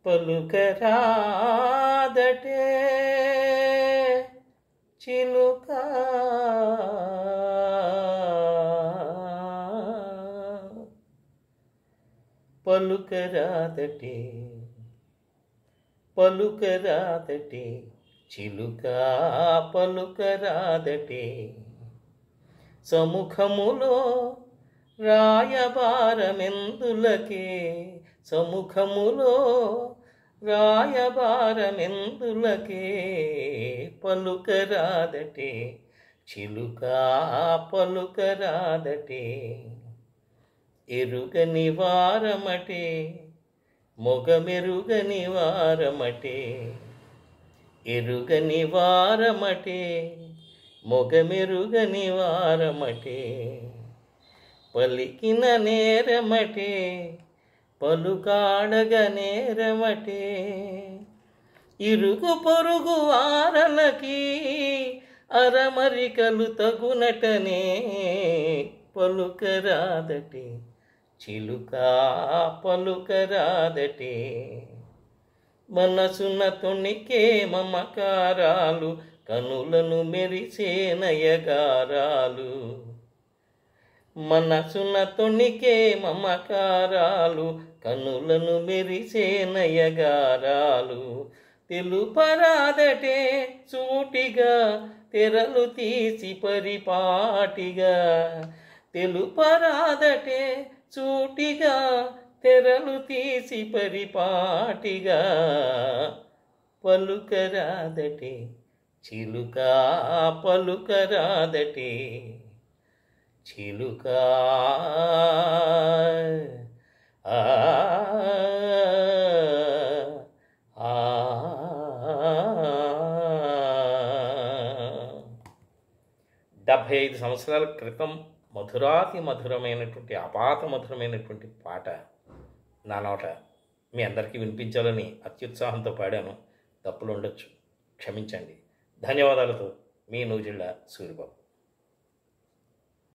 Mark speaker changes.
Speaker 1: పలుకరాదటే చిలుక పలుకరాదటే పలుకరాదటే చిలుక పలుకరాదటే సముఖములో రాయబారమెందులకే సముఖములో రాయబారమెందులకే పలుకరాదటే చిలుక పలుకరాదటే ఎరుగని వారమటే మొగమెరుగని వారమటే ఎరుగని వారమటే మొగమెరుగని వారమటే పలికిన నేరమటే పలుకాడగ నేరమటే ఇరుగు పొరుగు వారలకి అరమరికలు తగునటనే పలుకరాదటే చిలుక పలుకరాదటే మనసున తొణికే మమకారాలు కనులను మెరిసే నయగారాలు మనసున తొణికే మమకారాలు కనులను మెరిసే నయగారాలు తెలుపరాదటే సూటిగా తెరలు తీసి పరిపాటిగా తెలుపరాదటే సూటిగా తెరలు తీసి పరిపాటిగా పలుకరాదటే చిలుక పలుకరాదటే చిలుక ఆ 75 సంవత్సరాల క్రితం మధురాతి మధురమైనటువంటి అపాత మధురమైనటువంటి పాట నా నోట మీ అందరికీ వినిపించాలని అత్యుత్సాహంతో పాడాను. తప్పులు ఉండొచ్చు, క్షమించండి. ధన్యవాదాలతో మీ నూజిళ్ళ సూరిబాబు.